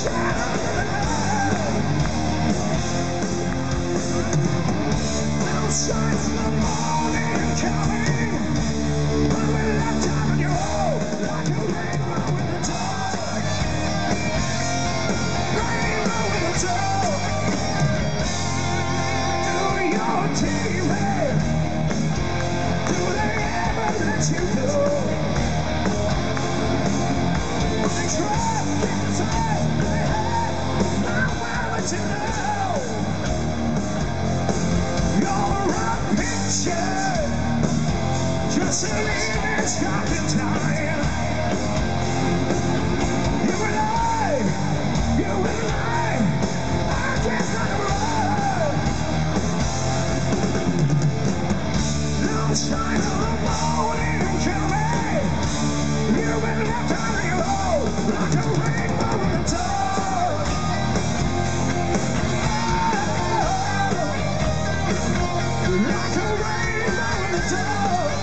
Just a minute, stop in time. You and I can't run. No sign of the morning coming. You've been left on your own, like a rainbow in the dark. Like a rainbow in the dark.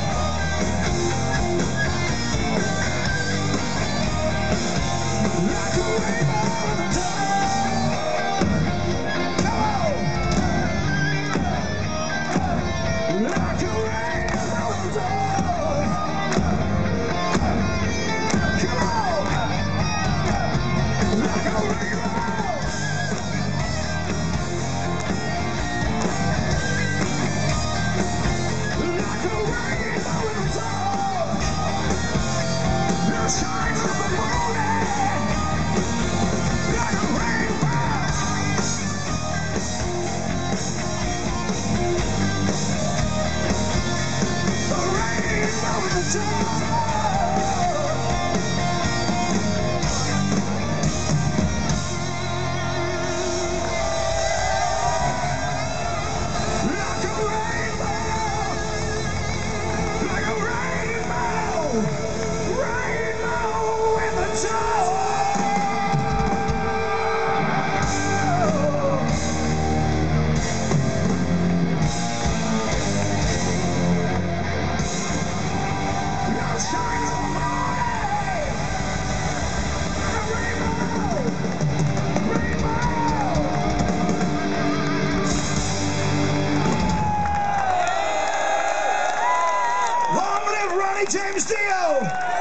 James Dio!